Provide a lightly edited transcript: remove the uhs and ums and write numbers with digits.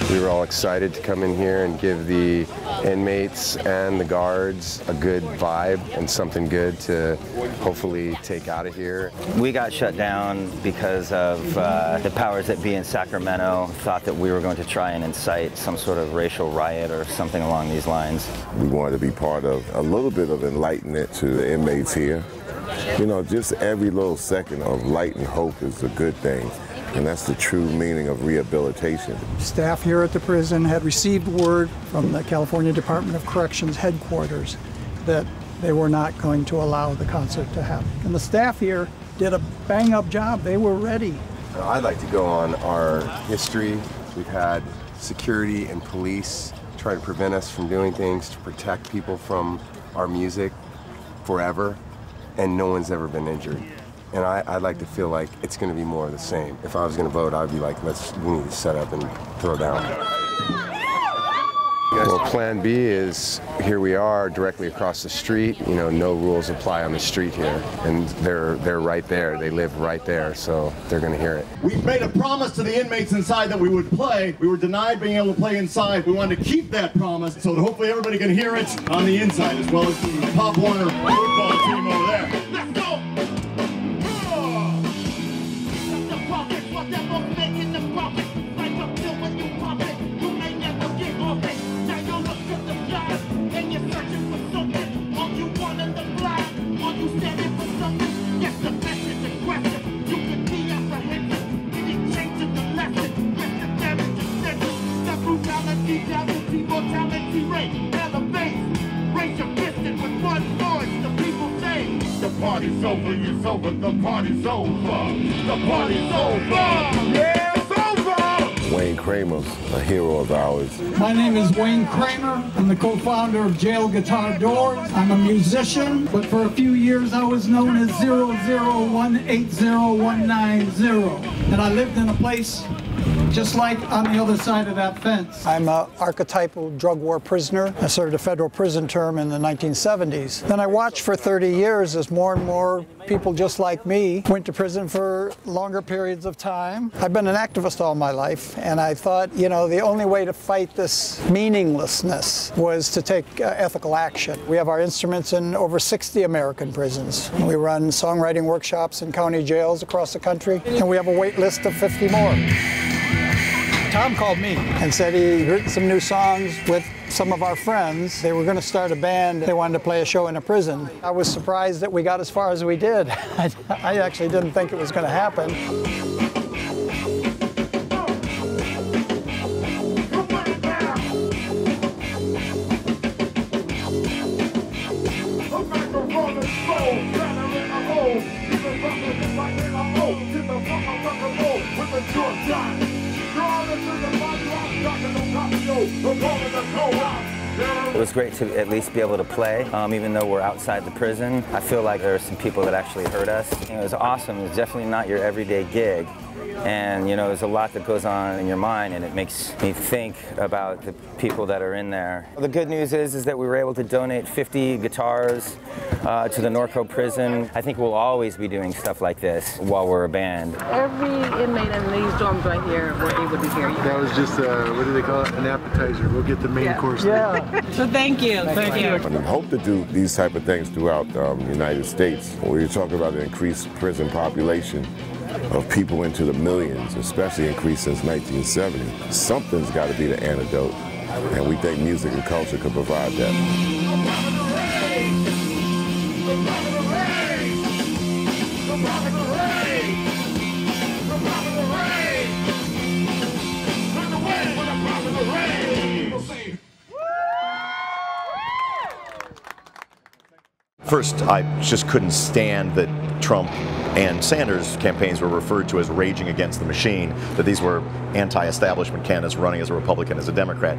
We were all excited to come in here and give the inmates and the guards a good vibe and something good to hopefully take out of here. We got shut down because of the powers that be in Sacramento thought that we were going to try and incite some sort of racial riot or something along these lines. We wanted to be part of a little bit of enlightenment to the inmates here. You know, just every little second of light and hope is a good thing. And that's the true meaning of rehabilitation. Staff here at the prison had received word from the California Department of Corrections headquarters that they were not going to allow the concert to happen. And the staff here did a bang-up job. They were ready. I'd like to go on our history. We've had security and police try to prevent us from doing things to protect people from our music forever, and no one's ever been injured. And I'd like to feel like it's going to be more of the same. If I was going to vote, I'd be like, we need to set up and throw down. Well, plan B is here we are directly across the street. You know, no rules apply on the street here. And they're right there. They live right there, so they're going to hear it. We made a promise to the inmates inside that we would play. We were denied being able to play inside. We wanted to keep that promise so that hopefully everybody can hear it on the inside, as well as the Pop Warner football team over there. Let's go! The party's over, it's over, the party's over. The party's over. Yeah, it's over! Wayne Kramer's a hero of ours. My name is Wayne Kramer. I'm the co-founder of Jail Guitar Doors. I'm a musician, but for a few years I was known as 001801990. And I lived in a place just like on the other side of that fence. I'm an archetypal drug war prisoner. I served a federal prison term in the 1970s. Then I watched for 30 years as more and more people just like me went to prison for longer periods of time. I've been an activist all my life, and I thought, you know, the only way to fight this meaninglessness was to take ethical action. We have our instruments in over 60 American prisons. We run songwriting workshops in county jails across the country, and we have a wait list of 50 more. Tom called me and said he'd written some new songs with some of our friends. They were going to start a band. They wanted to play a show in a prison. I was surprised that we got as far as we did. I actually didn't think it was going to happen. It was great to at least be able to play, even though we're outside the prison. I feel like there are some people that actually heard us. You know, it was awesome. It was definitely not your everyday gig. And, you know, there's a lot that goes on in your mind, and it makes me think about the people that are in there. The good news is that we were able to donate 50 guitars to the Norco prison. I think we'll always be doing stuff like this while we're a band. Every inmate in these dorms right here were able to hear you. That was just, what do they call it, an appetizer. We'll get the main course later. So thank you. Thank you. I hope to do these type of things throughout the United States. When you talk about the increased prison population of people into the millions, especially increased since 1970, something's got to be the antidote, and we think music and culture could provide that. First, I just couldn't stand that Trump and Sanders campaigns were referred to as raging against the machine, that these were anti-establishment candidates running as a Republican, as a Democrat.